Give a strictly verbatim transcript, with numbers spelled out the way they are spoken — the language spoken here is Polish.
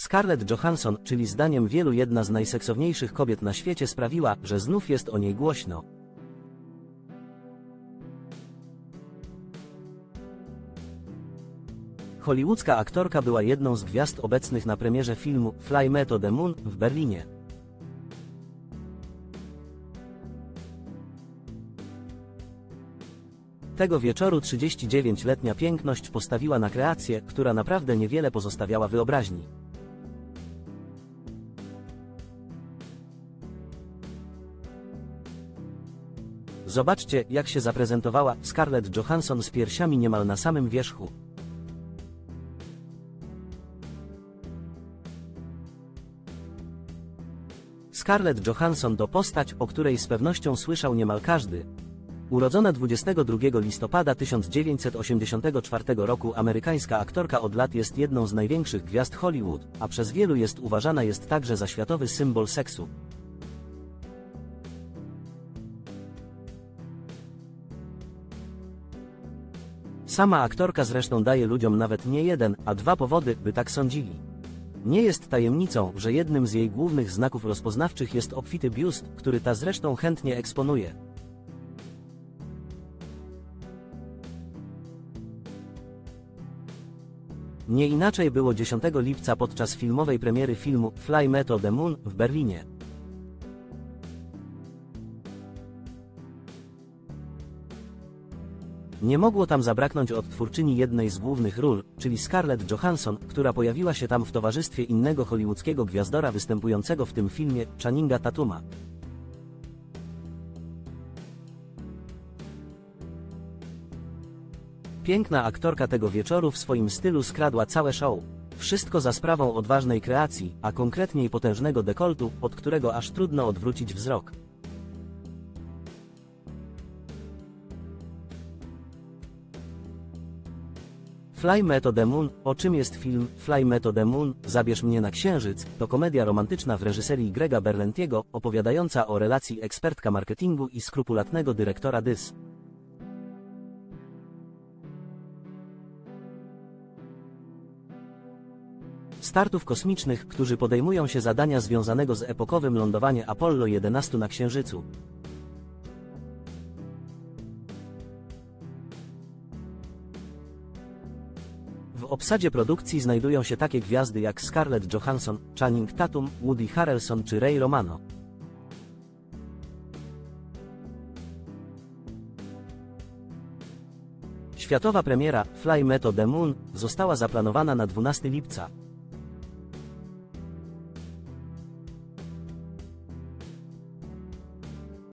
Scarlett Johansson, czyli zdaniem wielu jedna z najseksowniejszych kobiet na świecie, sprawiła, że znów jest o niej głośno. Hollywoodzka aktorka była jedną z gwiazd obecnych na premierze filmu Fly Me to the Moon w Berlinie. Tego wieczoru trzydziestodziewięcioletnia piękność postawiła na kreację, która naprawdę niewiele pozostawiała wyobraźni. Zobaczcie, jak się zaprezentowała Scarlett Johansson z piersiami niemal na samym wierzchu. Scarlett Johansson to postać, o której z pewnością słyszał niemal każdy. Urodzona dwudziestego drugiego listopada tysiąc dziewięćset osiemdziesiątego czwartego roku, amerykańska aktorka od lat jest jedną z największych gwiazd Hollywood, a przez wielu jest uważana jest także za światowy symbol seksu. Sama aktorka zresztą daje ludziom nawet nie jeden, a dwa powody, by tak sądzili. Nie jest tajemnicą, że jednym z jej głównych znaków rozpoznawczych jest obfity biust, który ta zresztą chętnie eksponuje. Nie inaczej było dziesiątego lipca podczas filmowej premiery filmu Fly Me to the Moon w Berlinie. Nie mogło tam zabraknąć odtwórczyni jednej z głównych ról, czyli Scarlett Johansson, która pojawiła się tam w towarzystwie innego hollywoodzkiego gwiazdora występującego w tym filmie, Channinga Tatuma. Piękna aktorka tego wieczoru w swoim stylu skradła całe show. Wszystko za sprawą odważnej kreacji, a konkretniej potężnego dekoltu, od którego aż trudno odwrócić wzrok. Fly Me to the Moon. O czym jest film Fly Me to the Moon? Zabierz mnie na księżyc to komedia romantyczna w reżyserii Grega Berlantiego, opowiadająca o relacji ekspertka marketingu i skrupulatnego dyrektora D Y S. Startów kosmicznych, którzy podejmują się zadania związanego z epokowym lądowaniem Apollo jedenaście na Księżycu. W obsadzie produkcji znajdują się takie gwiazdy jak Scarlett Johansson, Channing Tatum, Woody Harrelson czy Ray Romano. Światowa premiera Fly Me to the Moon została zaplanowana na dwunastego lipca.